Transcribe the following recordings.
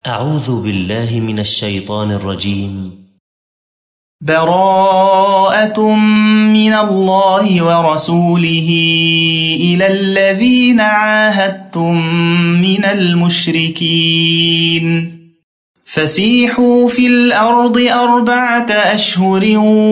أعوذ بالله من الشيطان الرجيم. براءة من الله ورسوله إلى الذين عاهدتم من المشركين فسيحوا في الأرض 4 أشهر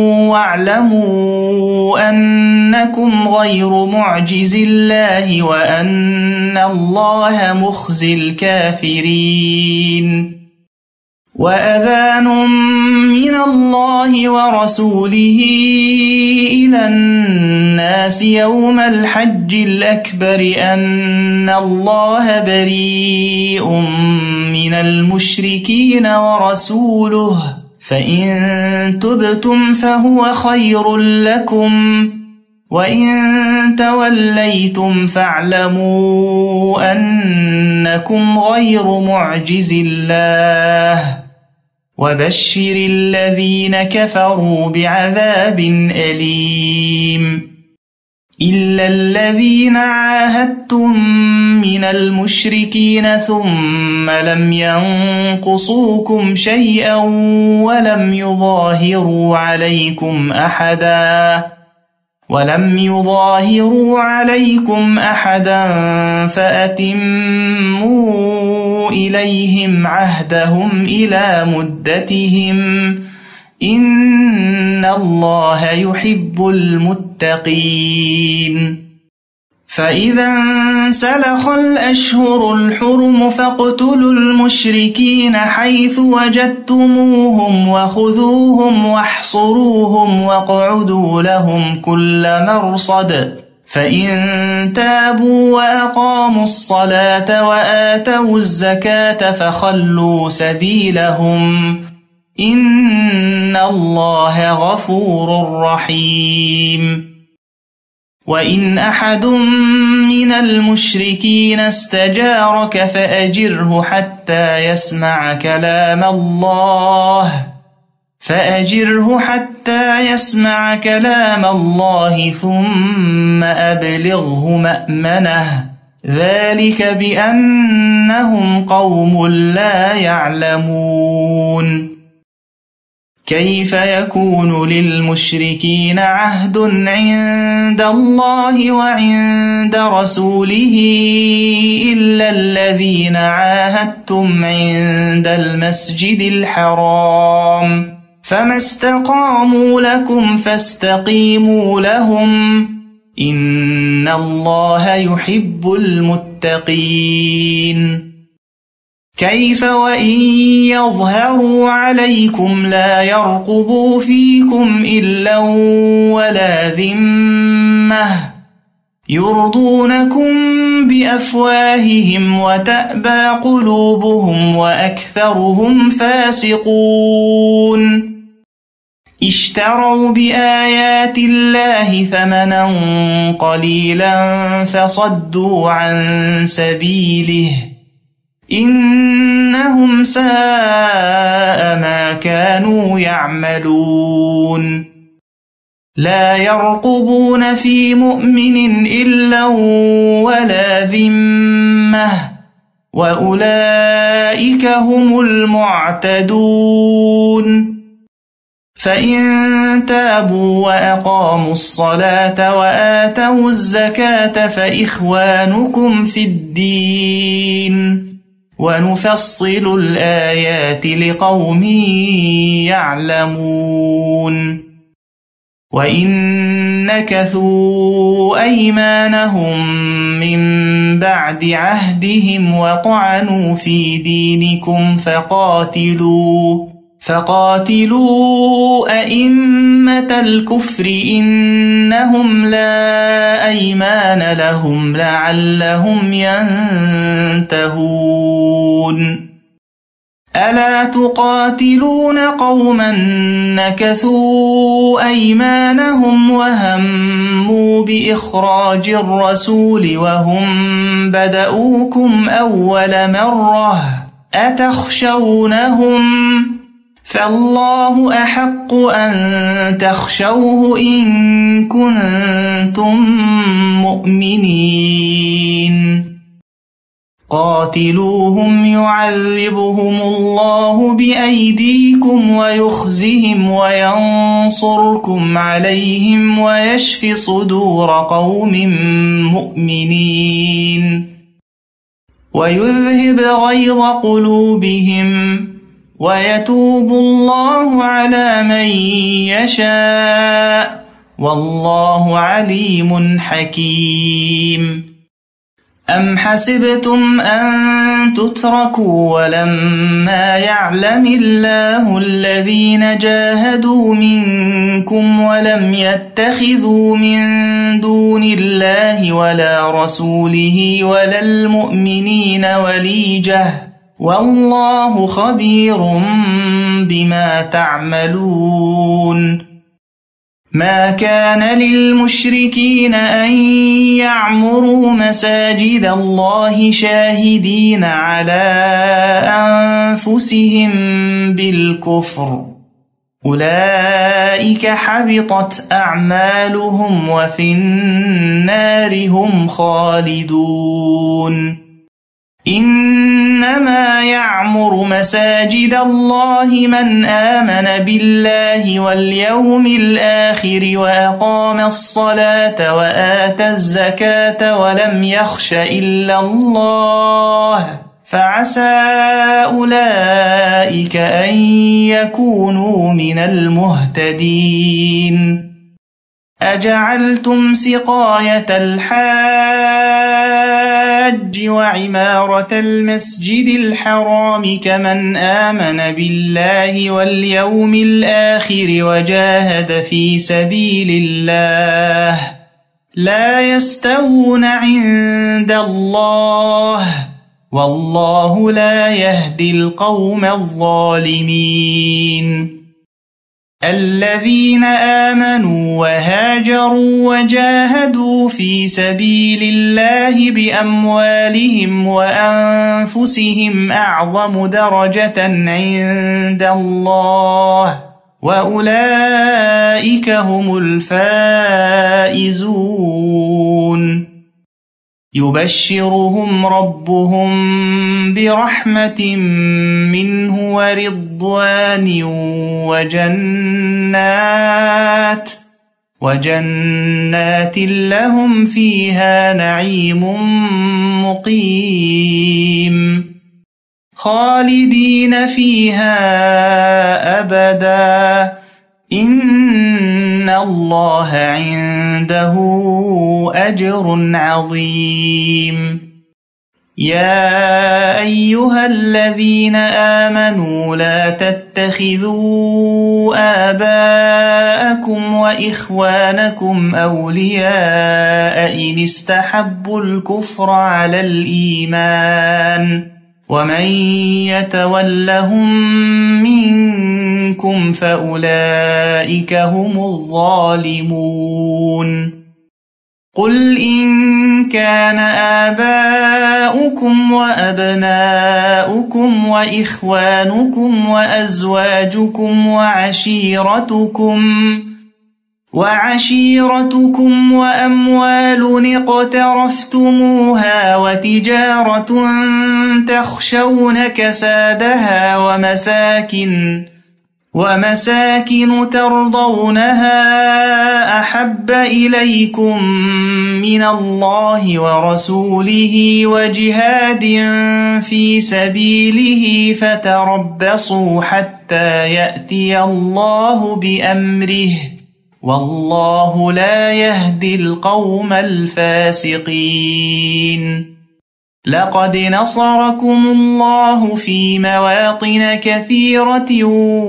واعلموا أنكم غير معجز الله وأن الله مخزي الكافرين. وأذان من الله ورسوله إلى الناس يوم الحج الأكبر أن الله بريء من المشركين ورسوله فإن تبتم فهو خير لكم وإن توليتم فاعلموا أنكم غير معجز الله وبشر الذين كفروا بعذاب أليم. إلا الذين عاهدتم من المشركين ثم لم ينقصوكم شيئا ولم يظاهروا عليكم أحدا فأتموا إليهم عهدهم إلى مدتهم إن الله يحب المتقين. فإذا انسلخ الأشهر الحرم فاقتلوا المشركين حيث وجدتموهم وخذوهم واحصروهم واقعدوا لهم كل مرصد فإن تابوا وأقاموا الصلاة وآتوا الزكاة فخلوا سبيلهم إن الله غفور رحيم. وإن أحد من المشركين استجارك فأجره حتى يسمع كلام الله ثم أبلغه مأمنه ذلك بأنهم قوم لا يعلمون. كيف يكون للمشركين عهد عند الله وعند رسوله إلا الذين عاهدتم عند المسجد الحرام فما استقاموا لكم فاستقيموا لهم إن الله يحب المتقين. كيف وإن يظهروا عليكم لا يرقبوا فيكم إلا ولا ذمة يرضونكم بأفواههم وتأبى قلوبهم وأكثرهم فاسقون. اشتروا بآيات الله ثمنا قليلا فصدوا عن سبيله إنهم ساء ما كانوا يعملون. لا يرقبون في مؤمن إلا ولا ذمة وأولئك هم المعتدون. فإن تابوا وأقاموا الصلاة وآتوا الزكاة فإخوانكم في الدين ونفصل الآيات لقوم يعلمون. وإن نكثوا أيمانهم من بعد عهدهم وطعنوا في دينكم فقاتلوا أئمة الكفر إنهم لا أيمان لهم لعلهم ينتهون. ألا تقاتلون قوما نكثوا أيمانهم وهموا بإخراج الرسول وهم بدؤوكم أول مرة أتخشونهم فالله أحق أن تخشوه إن كنتم مؤمنين. قاتلوهم يعذبهم الله بأيديكم ويخزهم وينصركم عليهم ويشف صدور قوم مؤمنين ويذهب غيظ قلوبهم ويتوب الله على من يشاء والله عليم حكيم أم حسبتم أن تتركوا ولما يعلم الله الذين جاهدوا منكم ولم يتخذوا من دون الله ولا رسوله ولا المؤمنين وليجة والله خبير بما تعملون ما كان للمشركين أن يعمروا مساجد الله شاهدين على أنفسهم بالكفر أولئك حبطت أعمالهم وفي النار هم خالدون إنما يعمر مساجد الله من آمن بالله واليوم الآخر وأقام الصلاة وآتى الزكاة ولم يخش إلا الله فعسى أولئك أن يكونوا من المهتدين أجعلتم سقاية الحاج وعمارة المسجد الحرام كمن آمن بالله واليوم الآخر وجاهد في سبيل الله لا يستوون عند الله والله لا يهدي القوم الظالمين الذين آمنوا وهاجروا وجاهدوا في سبيل الله بأموالهم وأنفسهم أعظم درجة عند الله وأولئك هم الفائزون يبشرهم ربهم برحمة منه ورضوان وجنات لهم فيها نعيم مقيم خالدين فيها أبدا إن الله عنده أجر عظيم يا أيها الذين آمنوا لا تتخذوا آباءكم وإخوانكم أولياء إن استحبوا الكفر على الإيمان ومن يتولهم منكم فأولئك هم الظالمون قل إن كان آباؤكم وأبناؤكم وإخوانكم وأزواجكم وعشيرتكم وأموال اقترفتموها وتجارة تخشون كسادها ومساكن ترضونها أحب إليكم من الله ورسوله وجهاد في سبيله فتربصوا حتى يأتي الله بأمره والله لا يهدي القوم الفاسقين لقد نصركم الله في مواطن كثيرة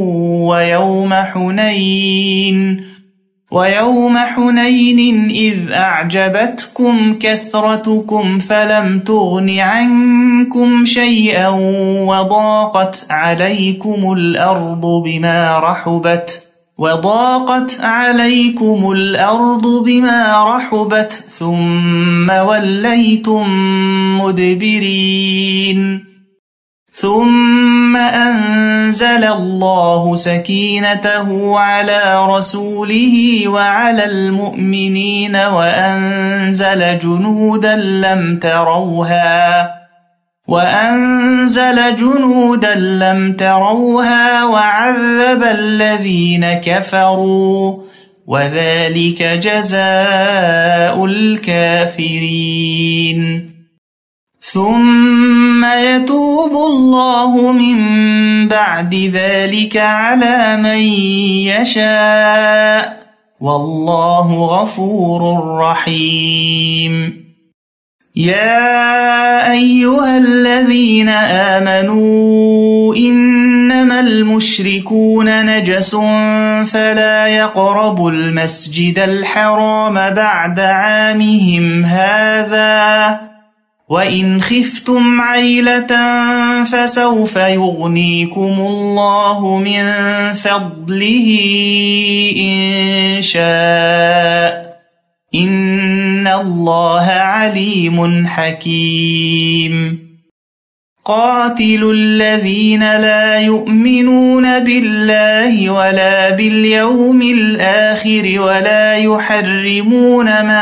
ويوم حنين إذ أعجبتكم كثرتكم فلم تغن عنكم شيئا وضاقت عليكم الأرض بما رحبت ثم وليتم مدبرين ثم أنزل الله سكينته على رسوله وعلى المؤمنين وأنزل جنودا لم تروها وأنزل جنودا لم تروها وعذب الذين كفروا وذلك جزاء الكافرين ثم يتوب الله من بعد ذلك على من يشاء والله غفور رحيم يا أيها الذين آمنوا إنما المشركون نجس فلا يقربوا المسجد الحرام بعد عامهم هذا وإن خفتم عيلة فسوف يغنيكم الله من فضله إن شاء إن الله عليم حكيم قاتلوا الذين لا يؤمنون بالله ولا باليوم الآخر ولا يحرمون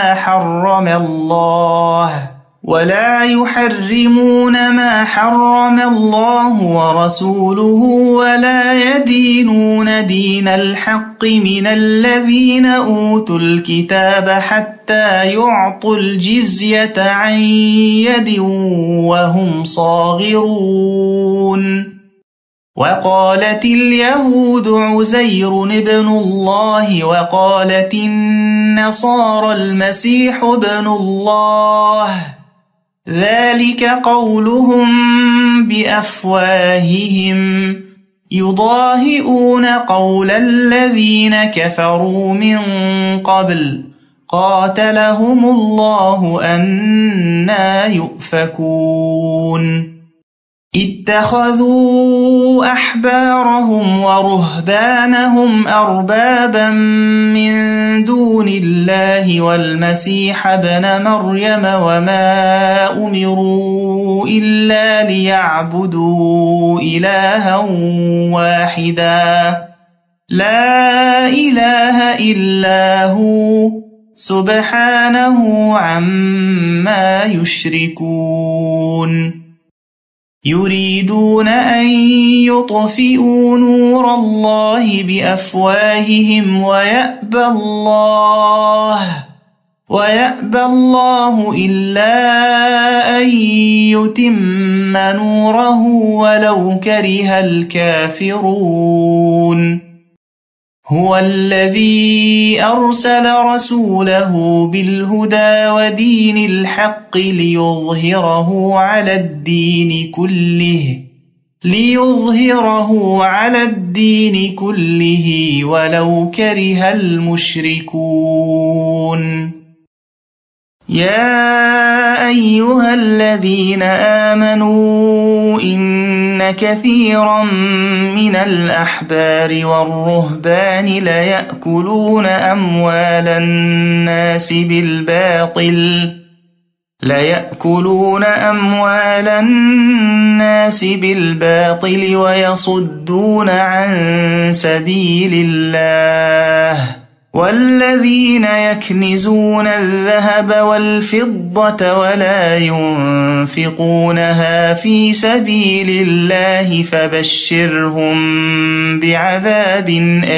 ما حرم الله ورسوله ولا يدينون دين الحق من الذين أوتوا الكتاب حتى يعطوا الجزية عن يد وهم صاغرون وقالت اليهود عزير ابن الله وقالت النصارى المسيح ابن الله ذلك قولهم بأفواههم يضاهئون قول الذين كفروا من قبل قاتلهم الله أنى يؤفكون اتخذوا أحبارهم ورهبانهم أربابا من دون الله والمسيح ابن مريم وما أمروا إلا ليعبدوا إلها واحدا لا إله إلا هو سبحانه عما يشركون يريدون أن يطفئوا نور الله بأفواههم ويأبى الله إلا أن يتم نوره ولو كره الكافرون هو الذي أرسل رسوله بالهدى ودين الحق ليظهره على الدين كله ولو كره المشركون يا أيها الذين آمنوا إن كثيرا من الأحبار والرهبان ليأكلون أموال الناس بالباطل ويصدون عن سبيل الله والذين يكنزون الذهب والفضة ولا ينفقونها في سبيل الله فبشرهم بعذاب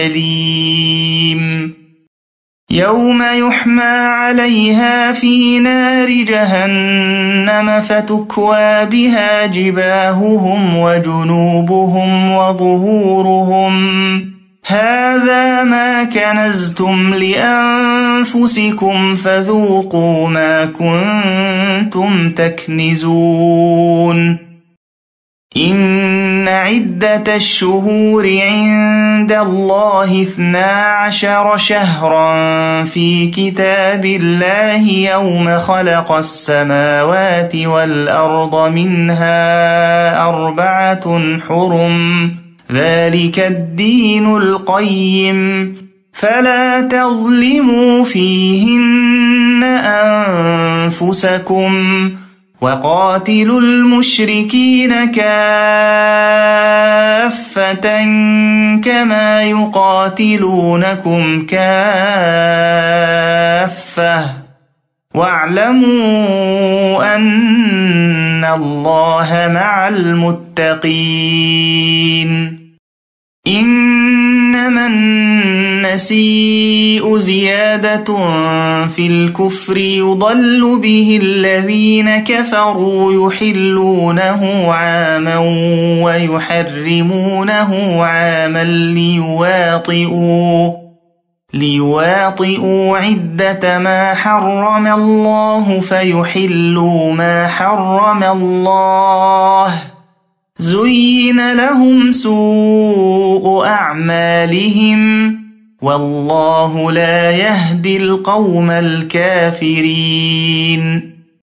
أليم يوم يحمى عليها في نار جهنم فتكوى بها جباههم وجنوبهم وظهورهم هذا ما كنزتم لأنفسكم فذوقوا ما كنتم تكنزون إن عدة الشهور عند الله 12 شهرا في كتاب الله يوم خلق السماوات والأرض منها 4 حرم ذلك الدين القيم فلا تظلموا فيهن أنفسكم وقاتلوا المشركين كافة كما يقاتلونكم كافة واعلموا أن الله مع المتقين. إنما النسيء زيادة في الكفر يضل به الذين كفروا يحلونه عاما ويحرمونه عاما ليواطئوا عدة ما حرم الله فيحلوا ما حرم الله. زين لهم سوء أعمالهم والله لا يهدي القوم الكافرين.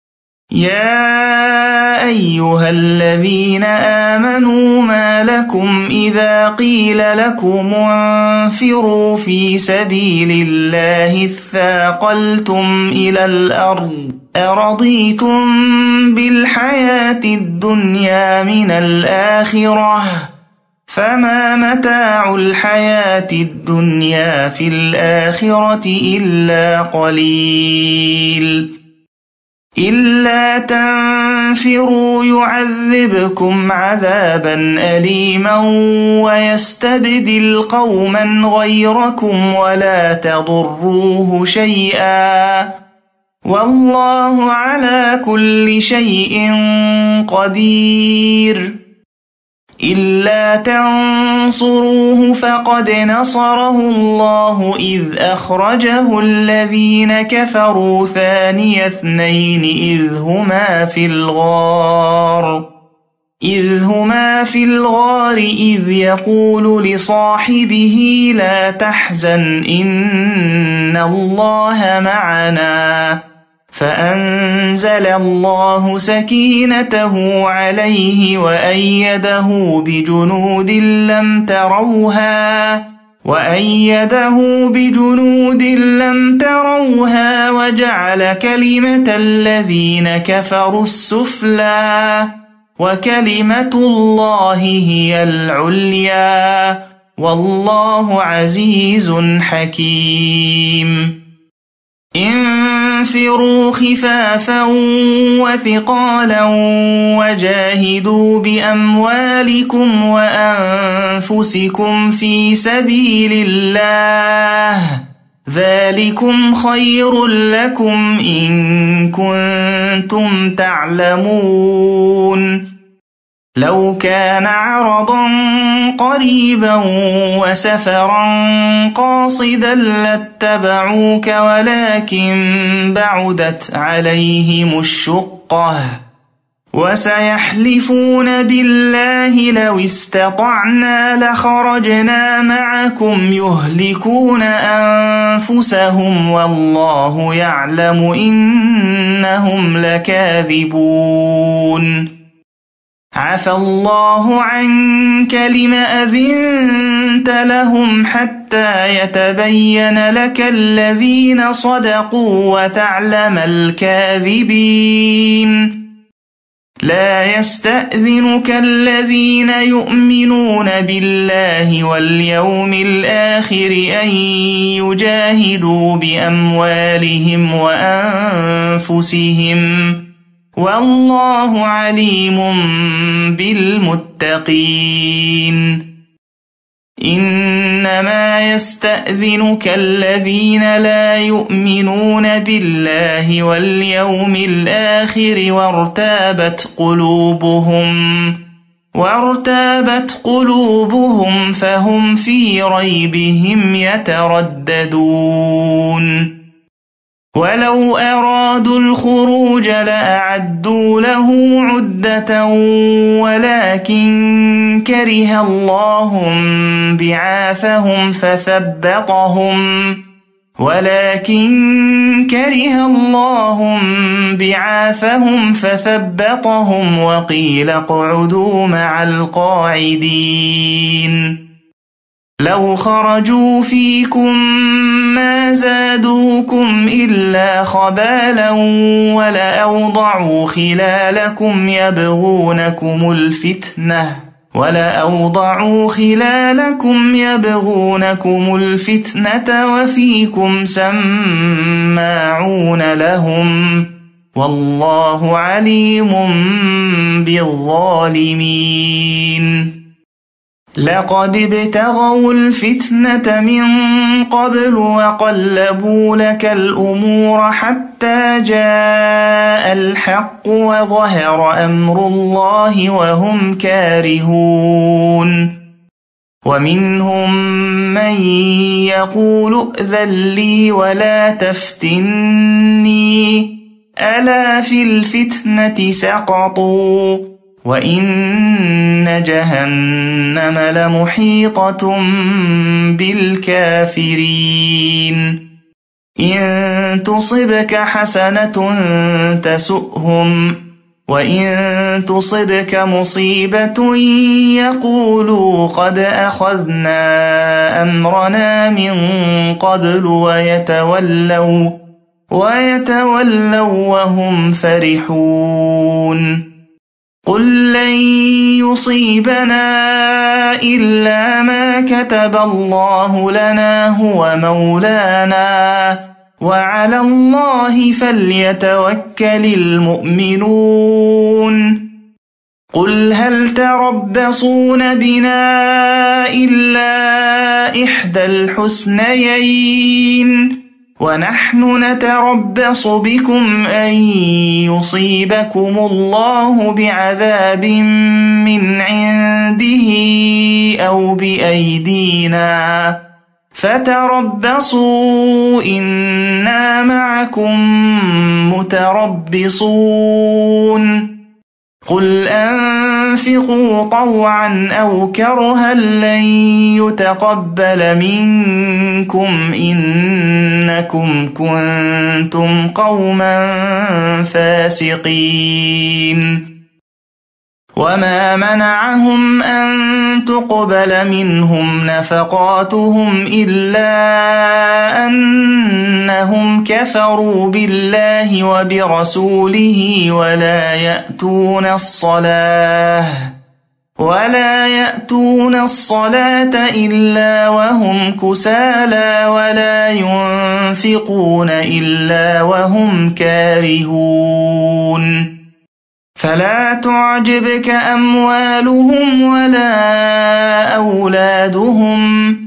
يا أيها الذين آمنوا ما لكم إذا قيل لكم انفروا في سبيل الله اثاقلتم إلى الأرض أرضيتم بالحياة الدنيا من الآخرة فما متاع الحياة الدنيا في الآخرة إلا قليل. إلا تنفروا يعذبكم عذابا أليما ويستبدل قوما غيركم ولا تضروه شيئا والله على كل شيء قدير. إلا تنصروه فقد نصره الله إذ أخرجه الذين كفروا ثاني اثنين إذ هما في الغار إذ يقول لصاحبه لا تحزن إن الله معنا فأنزل الله سكينته عليه وأيده بجنود لم تروها وجعل كلمة الذين كفروا السفلى وكلمة الله هي العليا والله عزيز حكيم. انفروا خفافا وثقالا وجاهدوا بأموالكم وأنفسكم في سبيل الله ذلكم خير لكم إن كنتم تعلمون. لو كان عرضا قريبا وسفرا قاصدا لاتبعوك ولكن بعدت عليهم الشقة وسيحلفون بالله لو استطعنا لخرجنا معكم يهلكون أنفسهم والله يعلم إنهم لكاذبون. عفى الله عنك لم أذنت لهم حتى يتبين لك الذين صدقوا وتعلم الكاذبين. لا يستأذنك الذين يؤمنون بالله واليوم الآخر أن يجاهدوا بأموالهم وأنفسهم والله عليم بالمتقين. إنما يستأذنك الذين لا يؤمنون بالله واليوم الآخر وارتابت قلوبهم فهم في ريبهم يترددون. ولو أرادوا الخروج لأعدوا له عدة ولكن كره الله بعاثهم فثبطهم وقيل اقعدوا مع القاعدين. لو خرجوا فيكم ما زادوكم إلا خبالا ولأوضعوا خلالكم يبغونكم الفتنة ولأوضعوا خلالكم يبغونكم الفتنة وفيكم سماعون لهم والله عليم بالظالمين لقد ابتغوا الفتنة من قبل وقلبوا لك الأمور حتى جاء الحق وظهر أمر الله وهم كارهون ومنهم من يقول ائذن لي ولا تفتني ألا في الفتنة سقطوا وإن جهنم لمحيطة بالكافرين إن تصبك حسنة تسؤهم وإن تصبك مصيبة يقولوا قد أخذنا أمرنا من قبل ويتولوا وهم فرحون قل لن يصيبنا إلا ما كتب الله لنا هو مولانا وعلى الله فليتوكل المؤمنون قل هل تربصون بنا إلا إحدى الحسنيين ونحن نتربص بكم أن يصيبكم الله بعذاب من عنده أو بأيدينا فتربصوا إنا معكم متربصون قل أنفقوا طوعا أو كرها لن يتقبل منكم إنكم كنتم قوما فاسقين وما منعهم أن تقبل منهم نفقاتهم إلا أنهم كفروا بالله وبرسوله ولا يأتون الصلاة إلا وهم كسالى ولا ينفقون إلا وهم كارهون فلا تعجبك أموالهم ولا أولادهم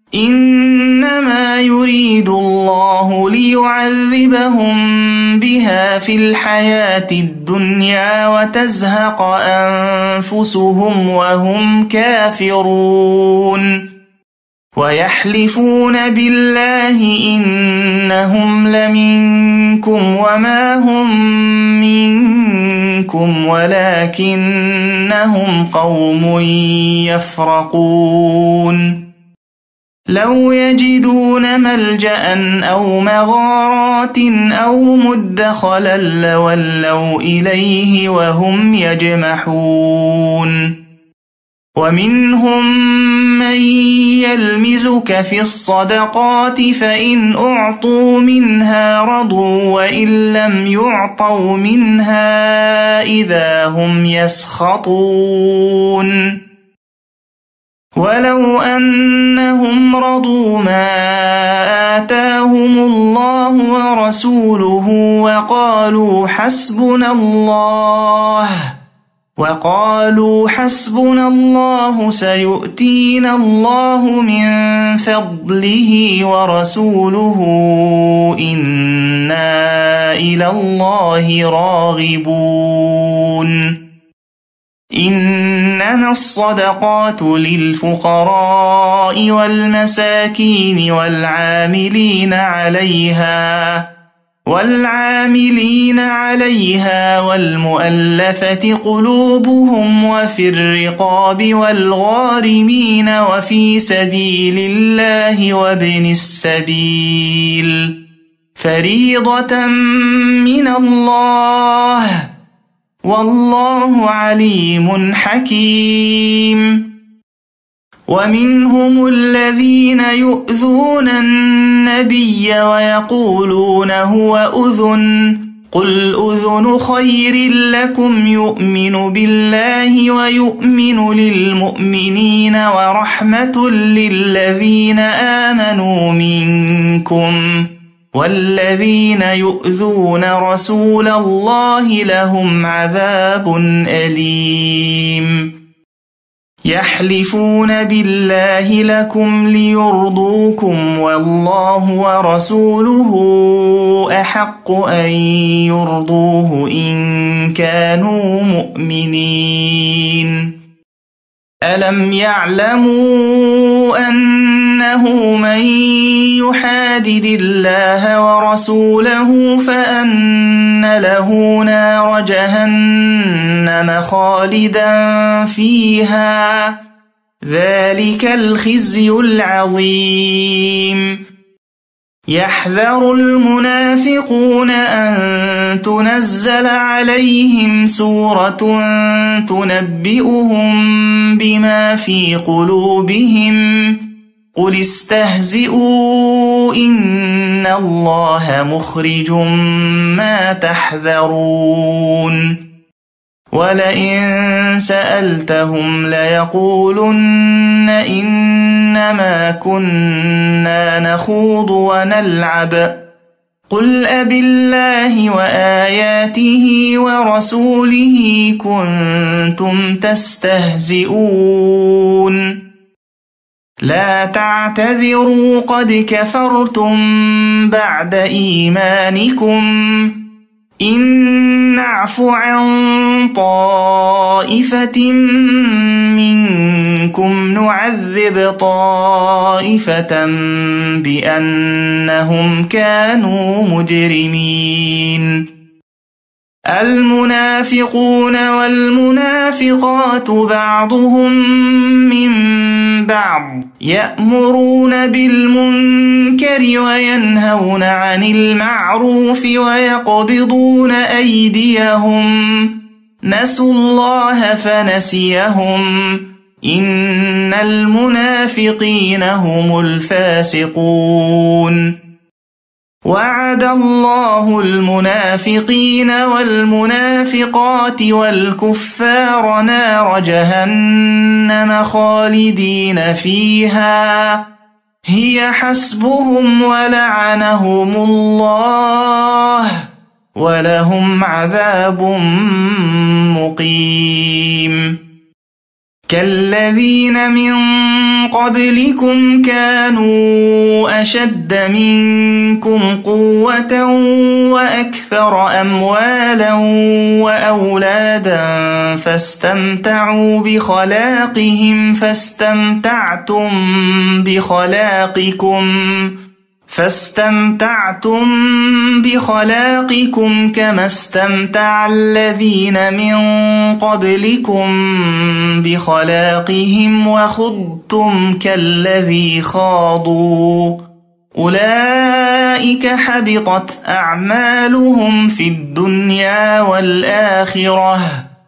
إنما يريد الله ليعذبهم بها في الحياة الدنيا وتزهق أنفسهم وهم كافرون ويحلفون بالله إنهم لمنكم وما هم منكم ولكنهم قوم يفرقون لو يجدون ملجأ أو مغارات أو مدخلا لولوا إليه وهم يجمحون ومنهم من يلمزك في الصدقات فإن أعطوا منها رضوا وإن لم يعطوا منها إذا هم يسخطون ولو أنهم رضوا ما آتاهم الله ورسوله وقالوا حسبنا الله سيؤتينا الله من فضله ورسوله إنا إلى الله راغبون إنما الصدقات للفقراء والمساكين والعاملين عليها والمؤلفة قلوبهم وفي الرقاب والغارمين وفي سبيل الله وابن السبيل فريضة من الله والله عليم حكيم ومنهم الذين يؤذون النبي ويقولون هو أذن قل أذن خير لكم يؤمن بالله ويؤمن للمؤمنين ورحمة للذين آمنوا منكم والذين يؤذون رسول الله لهم عذاب أليم يحلفون بالله لكم ليرضوكم والله ورسوله أحق أن يرضوه إن كانوا مؤمنين ألم يعلموا أنه من يحادد الله ورسوله فأن له نار جهنم خالدا فيها ذلك الخزي العظيم يحذر المنافقون أن تنزل عليهم سورة تنبئهم بما في قلوبهم قل استهزئوا إن الله مخرج ما تحذرون ولئن سألتهم ليقولن إنما كنا نخوض ونلعب قل أبالله وآياته ورسوله كنتم تستهزئون لا تعتذروا قد كفرتم بعد إيمانكم إن نعف عن طائفة منكم نعذب طائفة بأنهم كانوا مجرمين المنافقون والمنافقات بعضهم من بعض يأمرون بالمنكر وينهون عن المعروف ويقبضون أيديهم نسوا الله فنسيهم إن المنافقين هم الفاسقون وعد الله المنافقين والمنافقات والكفار نار جهنم خالدين فيها هي حسبهم ولعنهم الله ولهم عذاب مقيم كالذين من قبلكم كانوا أشد منكم قوة وأكثر أموالا وأولادا فاستمتعوا بخلاقهم فاستمتعتم بخلاقكم كما استمتع الذين من قبلكم بخلاقهم وخضتم كالذي خاضوا أولئك حبطت أعمالهم في الدنيا والآخرة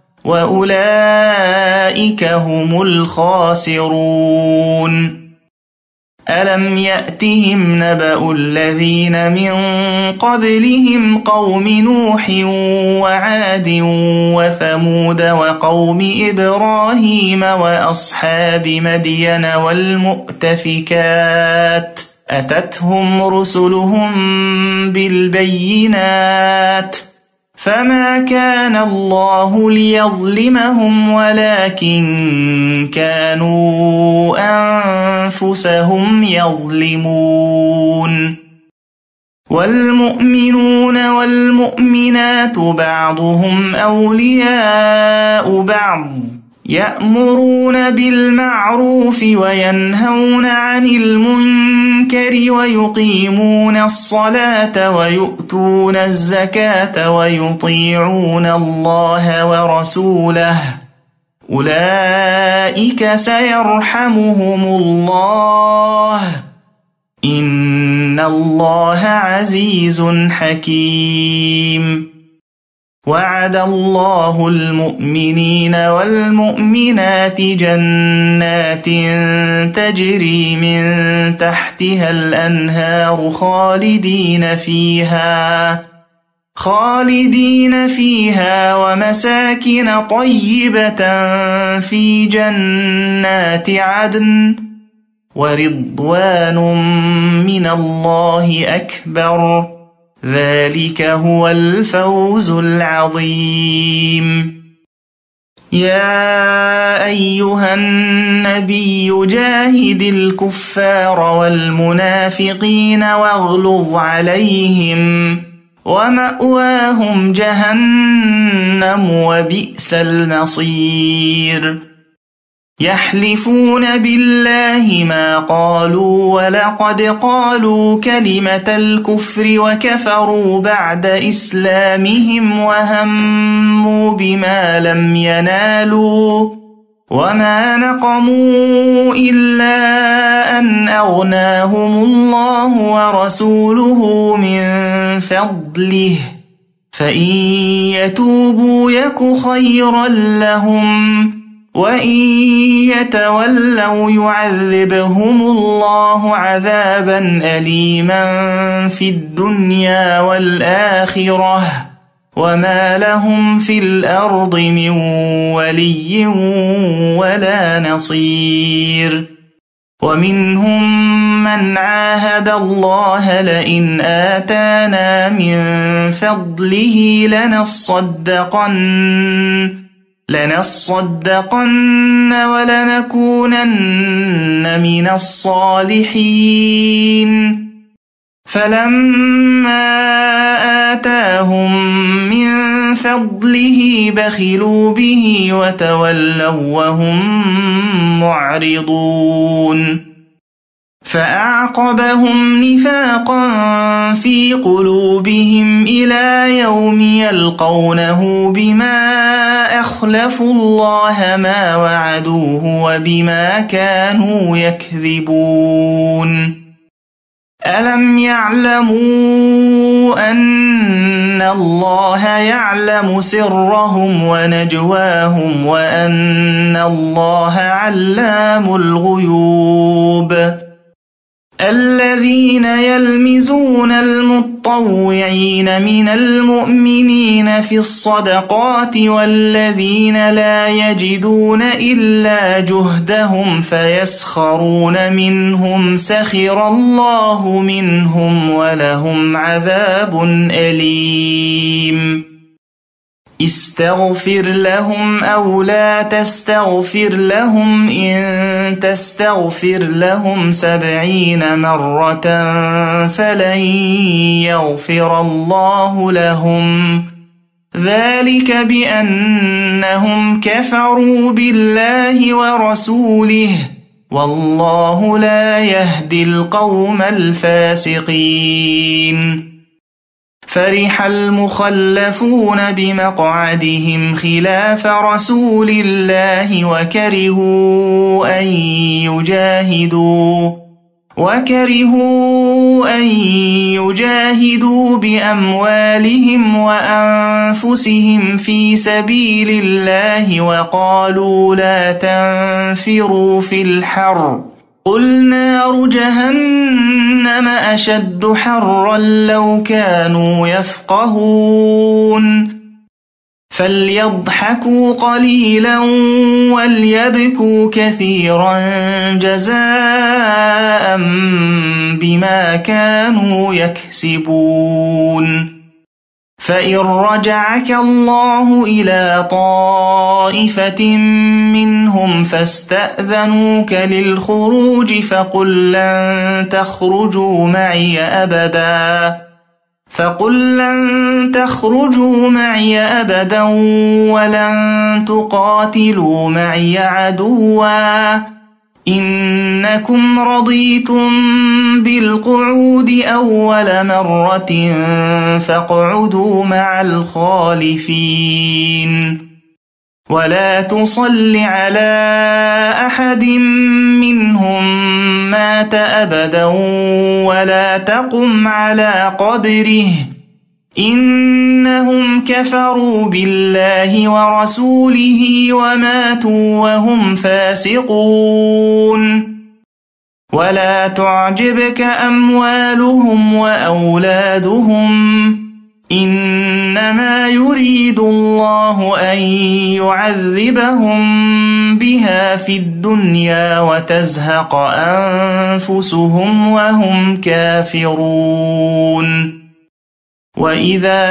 وأولئك هم الخاسرون ألم يأتهم نبأ الذين من قبلهم قوم نوح وعاد وثمود وقوم إبراهيم وأصحاب مدين والمؤتفكات أتتهم رسلهم بالبينات فما كان الله ليظلمهم ولكن كانوا أنفسهم يظلمون والمؤمنون والمؤمنات بعضهم أولياء بعض يأمرون بالمعروف وينهون عن المنكر ويقيمون الصلاة ويؤتون الزكاة ويطيعون الله ورسوله أولئك سيرحمهم الله إن الله عزيز حكيم وعد الله المؤمنين والمؤمنات جنات تجري من تحتها الأنهار خالدين فيها خالدين فيها ومساكن طيبة في جنات عدن ورضوان من الله أكبر ذلك هو الفوز العظيم. يا أيها النبي جاهد الكفار والمنافقين واغلظ عليهم ومأواهم جهنم وبئس المصير. يحلفون بالله ما قالوا ولقد قالوا كلمة الكفر وكفروا بعد إسلامهم وهموا بما لم ينالوا وما نقموا إلا أن أغناهم الله ورسوله من فضله فإن يتوبوا يك خيرا لهم وإن يتولوا يعذبهم الله عذابا أليما في الدنيا والآخرة وما لهم في الأرض من ولي ولا نصير. ومنهم من عاهد الله لئن آتانا من فضله لنصدقن ولنكونن من الصالحين فلما آتاهم من فضله بخلوا به وتولوا وهم معرضون. فأعقبهم نفاقا في قلوبهم إلى يوم يلقونه بما أخلفوا الله ما وعدوه وبما كانوا يكذبون. ألم يعلموا أن الله يعلم سرهم ونجواهم وأن الله علام الغيوب. الذين يلمزون المطوعين من المؤمنين في الصدقات والذين لا يجدون إلا جهدهم فيسخرون منهم سخر الله منهم ولهم عذاب أليم. استغفر لهم أو لا تستغفر لهم إن تستغفر لهم 70 مرة فلن يغفر الله لهم ذلك بأنهم كفروا بالله ورسوله والله لا يهدي القوم الفاسقين. فرح المخلفون بمقعدهم خلاف رسول الله وكرهوا أن يجاهدوا بأموالهم وأنفسهم في سبيل الله وقالوا لا تنفروا في الحر قل نار جهنم أشد حرا لو كانوا يفقهون. فليضحكوا قليلا وليبكوا كثيرا جزاء بما كانوا يكسبون. فإن رجعك الله إلى طائفة منهم فاستأذنوك للخروج فقل لن تخرجوا معي أبدا ولن تقاتلوا معي عدوا إنكم رضيتم بالقعود أول مرة فاقعدوا مع الخالفين. ولا تصل على أحد منهم مات أبدا ولا تقم على قبره إنهم كفروا بالله ورسوله وماتوا وهم فاسقون. ولا تعجبك أموالهم وأولادهم إنما يريد الله أن يعذبهم بها في الدنيا وتزهق أنفسهم وهم كافرون وإذا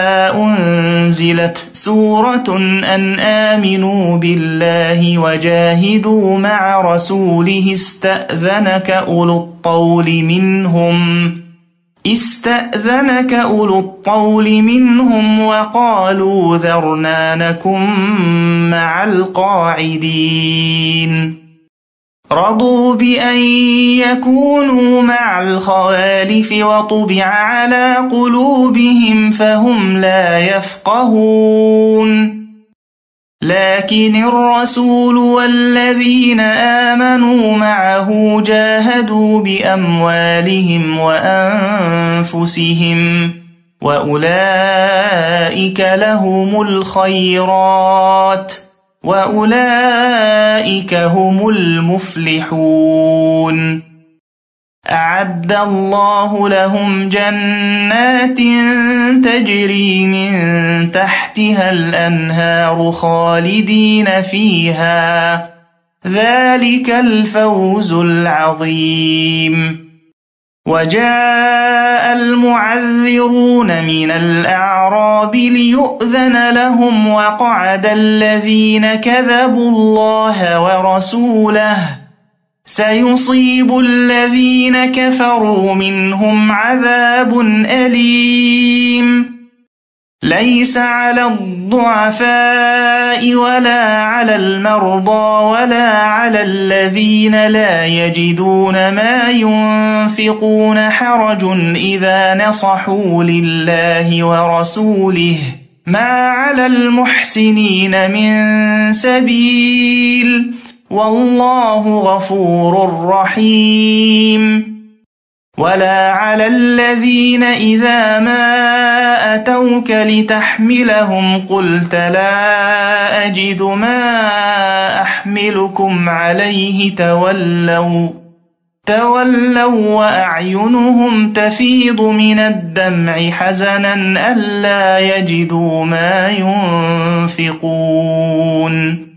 أنزلت سورة أن آمنوا بالله وجاهدوا مع رسوله استأذنك أولو الطول منهم وقالوا ذرنا نكن مع القاعدين رضوا بأن يكونوا مع الخوالف وطبع على قلوبهم فهم لا يفقهون لكن الرسول والذين آمنوا معه جاهدوا بأموالهم وأنفسهم وأولئك لهم الخيرات وأولئك هم المفلحون أعد الله لهم جنات تجري من تحتها الأنهار خالدين فيها ذلك الفوز العظيم وجاء المعذرون من الأعراب ليؤذن لهم وقعد الذين كذبوا الله ورسوله سيصيب الذين كفروا منهم عذاب أليم ليس على الضعفاء ولا على المرضى ولا على الذين لا يجدون ما ينفقون حرج إذا نصحوا لله ورسوله ما على المحسنين من سبيل والله غفور رحيم ولا على الذين إذا ما أتوك لتحملهم قلت لا أجد ما أحملكم عليه تولوا وأعينهم تفيض من الدمع حزنا ألا يجدوا ما ينفقون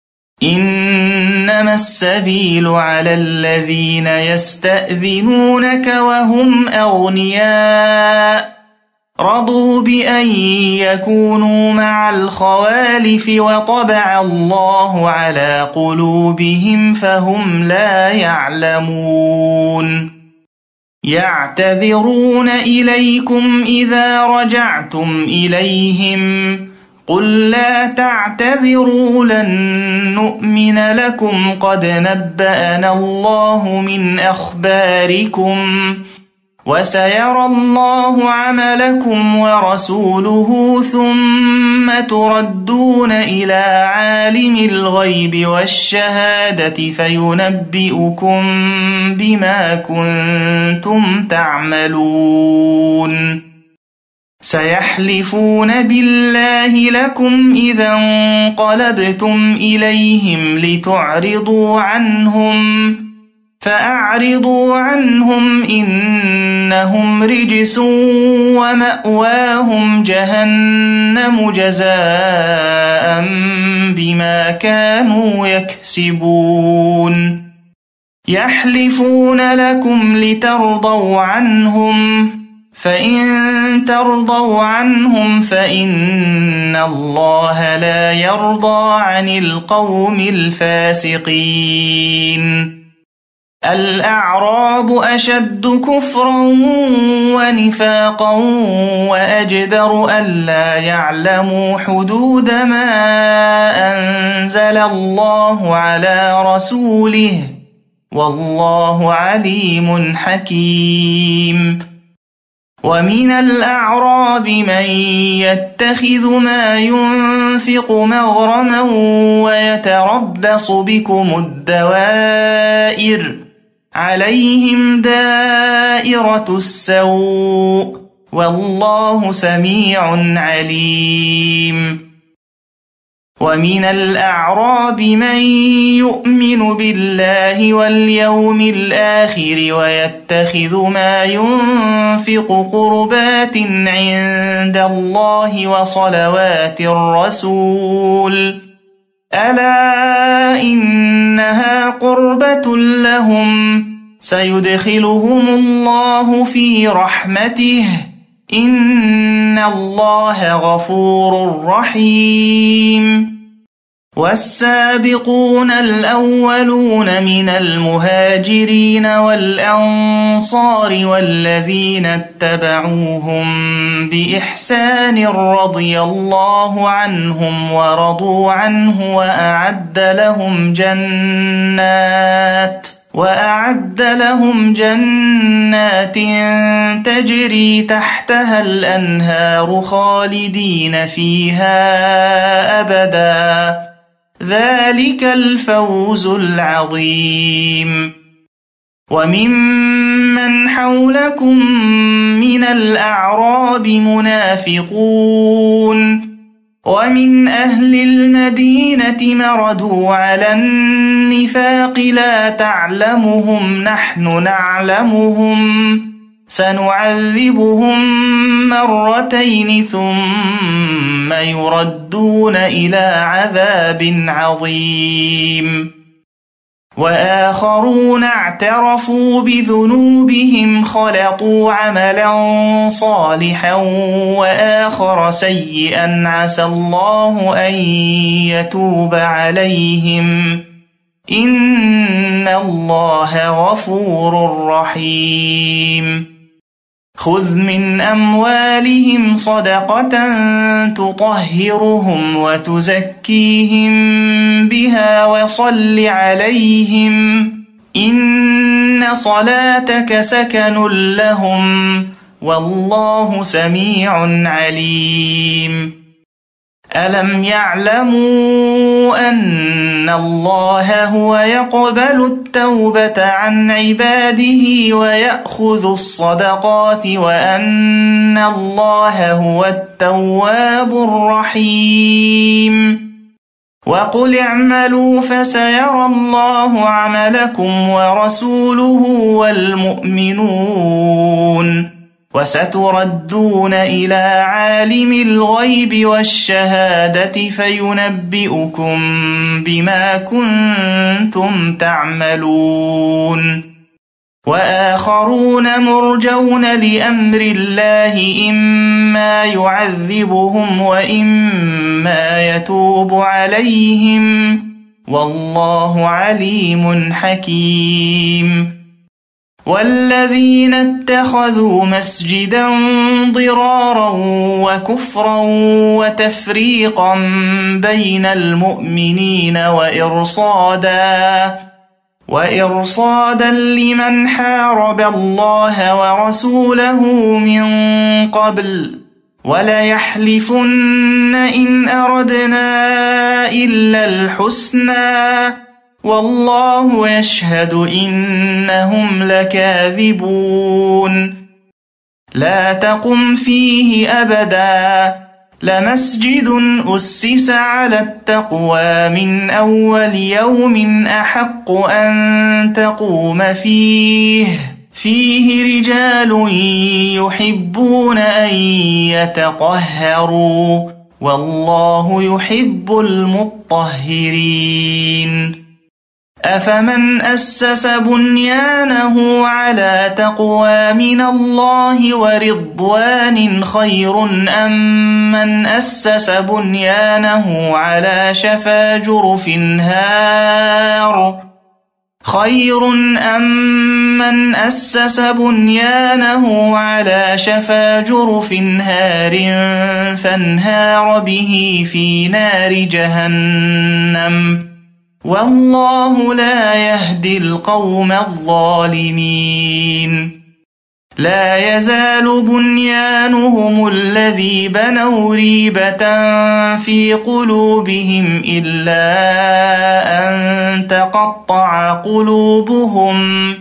إنما السبيل على الذين يستأذنونك وهم أغنياء رضوا بأن يكونوا مع الخوالف وطبع الله على قلوبهم فهم لا يعلمون يعتذرون إليكم إذا رجعتم إليهم قل لا تعتذروا لن نؤمن لكم قد نبأنا الله من أخباركم وسيرى الله عملكم ورسوله ثم تردون إلى عالم الغيب والشهادة فينبئكم بما كنتم تعملون سيحلفون بالله لكم إذا انقلبتم إليهم لتعرضوا عنهم فأعرضوا عنهم إنهم رجس ومأواهم جهنم جزاء بما كانوا يكسبون يحلفون لكم لترضوا عنهم فإن ترضوا عنهم فإن الله لا يرضى عن القوم الفاسقين الأعراب أشد كفرا ونفاقا وأجدر ألا يعلموا حدود ما أنزل الله على رسوله والله عليم حكيم ومن الأعراب من يتخذ ما ينفق مغرما ويتربص بكم الدوائر عليهم دائرة السوء والله سميع عليم ومن الأعراب من يؤمن بالله واليوم الآخر ويتخذ ما ينفق قربات عند الله وصلوات الرسول ألا إنها قربة لهم سيدخلهم الله في رحمته إن الله غفور رحيم والسابقون الأولون من المهاجرين والأنصار والذين اتبعوهم بإحسان رضي الله عنهم ورضوا عنه وأعد لهم جنات تجري تحتها الأنهار خالدين فيها أبدا ذلك الفوز العظيم وممن حولكم من الأعراب منافقون ومن أهل المدينة مردوا على النفاق لا تعلمهم نحن نعلمهم سنعذبهم مرتين ثم يردون إلى عذاب عظيم وآخرون اعترفوا بذنوبهم خلطوا عملا صالحا وآخر سيئا عسى الله أن يتوب عليهم إن الله غفور رحيم خذ من أموالهم صدقة تطهرهم وتزكيهم بها وصل عليهم إن صلاتك سكن لهم والله سميع عليم ألم يعلموا أن الله هو يقبل التوبة عن عباده ويأخذ الصدقات وأن الله هو التواب الرحيم وقل اعملوا فسيرى الله عملكم ورسوله والمؤمنون وستردون إلى عالم الغيب والشهادة فينبئكم بما كنتم تعملون وآخرون مرجون لأمر الله إما يعذبهم وإما يتوب عليهم والله عليم حكيم والذين اتخذوا مسجدا ضرارا وكفرا وتفريقا بين المؤمنين وإرصادا لمن حارب الله ورسوله من قبل وليحلفن إن أردنا إلا الحسنى والله يشهد إنهم لكاذبون لا تقم فيه أبدا لمسجد أسس على التقوى من أول يوم أحق أن تقوم فيه رجال يحبون أن يتطهروا والله يحب المطهرين أفمن أسس بنيانه على تقوى من الله ورضوان خير أم من أسس بنيانه على شفا جرف هار فانهار به في نار جهنم والله لا يهدي القوم الظالمين لا يزال بنيانهم الذي بنوا ريبة في قلوبهم إلا أن تقطع قلوبهم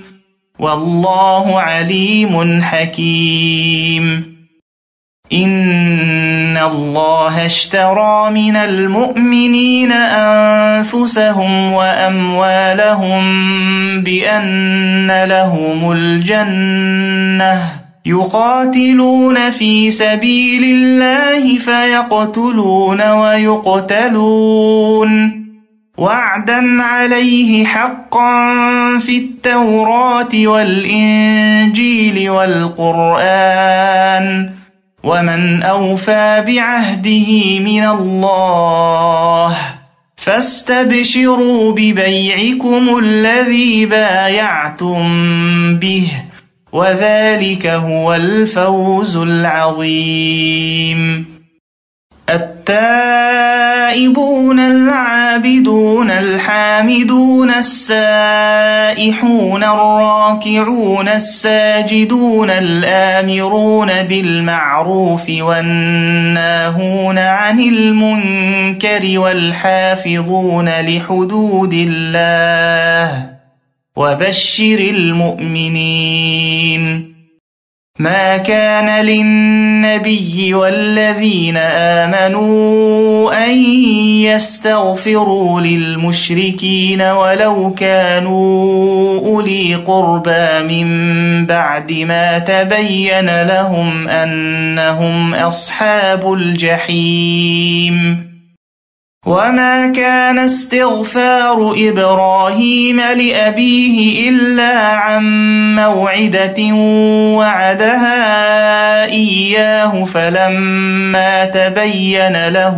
والله عليم حكيم الله اشترى من المؤمنين أنفسهم وأموالهم بأن لهم الجنة يقاتلون في سبيل الله فيقتلون ويقتلون وعدا عليه حقا في التوراة والإنجيل والقرآن ومن أوفى بعهده من الله فاستبشروا ببيعكم الذي بايعتم به وذلك هو الفوز العظيم. التائبون العابدون الحامدون السائحون الراكعون الساجدون الآمرون بالمعروف والناهون عن المنكر والحافظون لحدود الله وبشر المؤمنين. ما كان للنبي والذين آمنوا أن يستغفروا للمشركين ولو كانوا أولي قربى من بعد ما تبين لهم أنهم أصحاب الجحيم. وما كان استغفار إبراهيم لأبيه إلا عن موعدة وعدها إياه فلما تبين له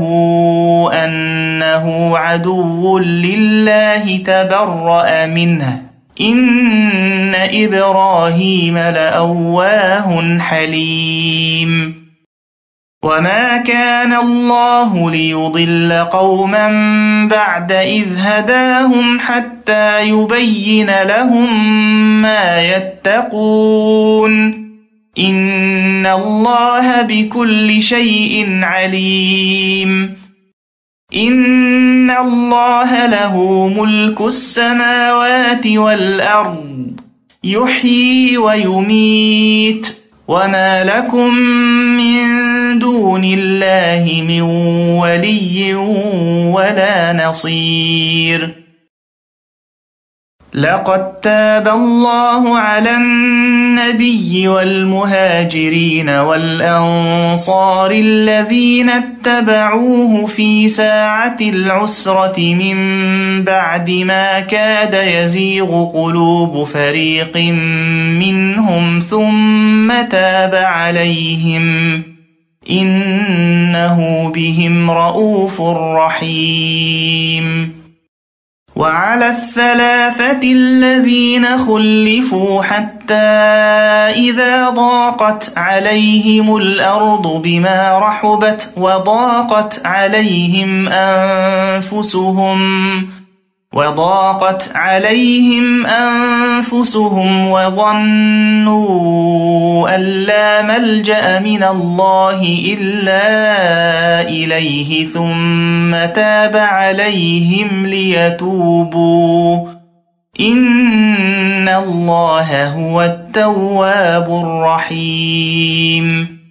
أنه عدو لله تبرأ منه إن إبراهيم لأواه حليم. وما كان الله ليضل قوما بعد إذ هداهم حتى يبين لهم ما يتقون إن الله بكل شيء عليم. إن الله له ملك السماوات والأرض يحيي ويميت وما لكم من دون الله من ولي ولا نصير. لقد تاب الله على النبي والمهاجرين والأنصار الذين اتبعوه في ساعة العسرة من بعد ما كاد يزيغ قلوب فريق منهم ثم تاب عليهم إنه بهم رؤوف رحيم. وعلى الثلاثة الذين خلفوا حتى إذا ضاقت عليهم الأرض بما رحبت وضاقت عليهم أنفسهم وظنوا أن لا ملجأ من الله إلا إليه ثم تاب عليهم ليتوبوا إن الله هو التواب الرحيم.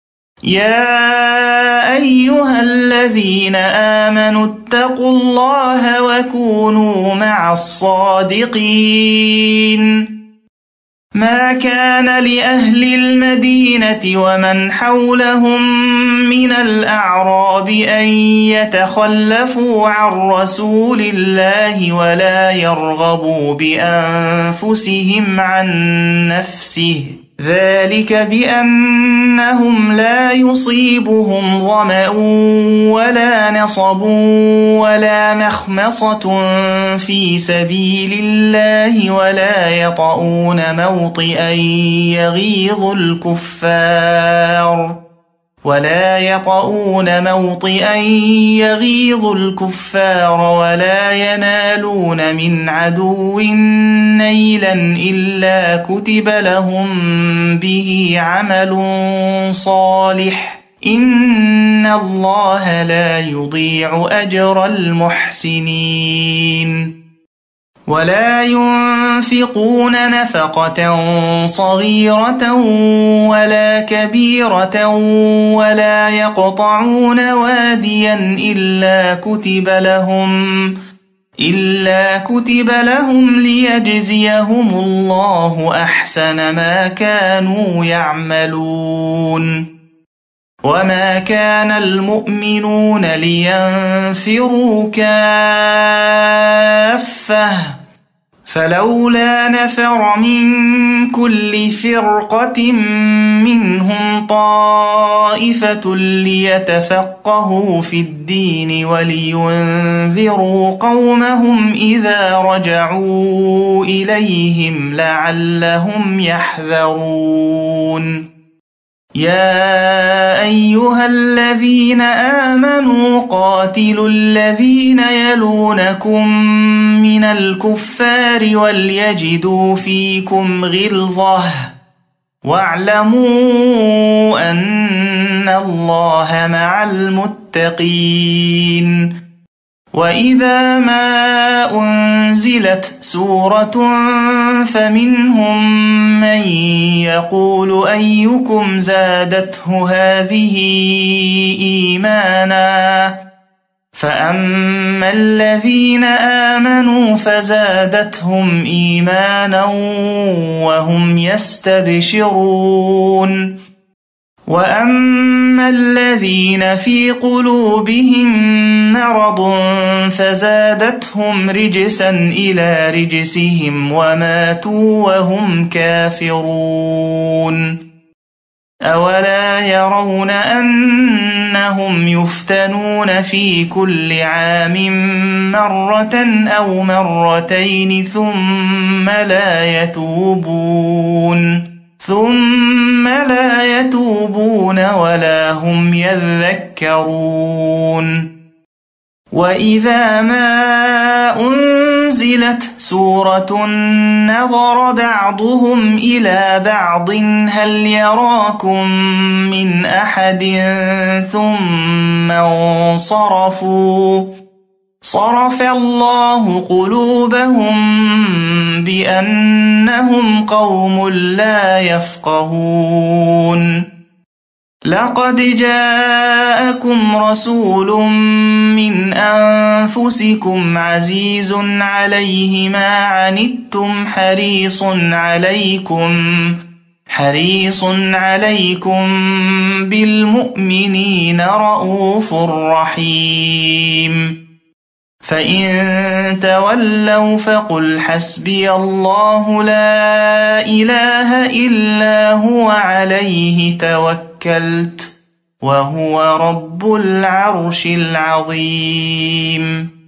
يا أيها الذين آمنوا اتقوا الله وكونوا مع الصادقين. ما كان لأهل المدينة ومن حولهم من الأعراب أن يتخلفوا عن رسول الله ولا يرغبوا بأنفسهم عن نفسه ذلك بأنهم لا يصيبهم ظمأ ولا نصب ولا مخمصة في سبيل الله ولا يطؤون موطئا يغيظ الكفار ولا ينالون من عدو نيلا إلا كتب لهم به عمل صالح إن الله لا يضيع أجر المحسنين. ولا ينفقون نفقة صغيرة ولا كبيرة ولا يقطعون واديا إلا كتب لهم ليجزيهم الله أحسن ما كانوا يعملون. وما كان المؤمنون لينفروا كافة فلولا نفر من كل فرقة منهم طائفة ليتفقهوا في الدين ولينذروا قومهم إذا رجعوا إليهم لعلهم يحذرون. يا أيها الذين آمنوا قاتلوا الذين يلونكم من الكفار وليجدوا فيكم غلظة واعلموا أن الله مع المتقين. وإذا ما أنزلت سورة فمنهم من يقول أيكم زادته هذه إيمانا فأما الذين آمنوا فزادتهم إيمانا وهم يستبشرون. وأما الذين في قلوبهم مرض فزادتهم رجسا إلى رجسهم وماتوا وهم كافرون. أولا يرون أنهم يفتنون في كل عام مرة أو مرتين ثم لا يتوبون ولا هم يذكرون. وإذا ما أنزلت سورة نظر بعضهم إلى بعض هل يراكم من أحد ثم انصرفوا صرف الله قلوبهم بأنهم قوم لا يفقهون. لقد جاءكم رسول من أنفسكم عزيز عليه ما عنتم حريص عليكم بالمؤمنين رؤوف رحيم. فإن تولوا فقل حسبي الله لا إله إلا هو عليه توكلت وهو رب العرش العظيم.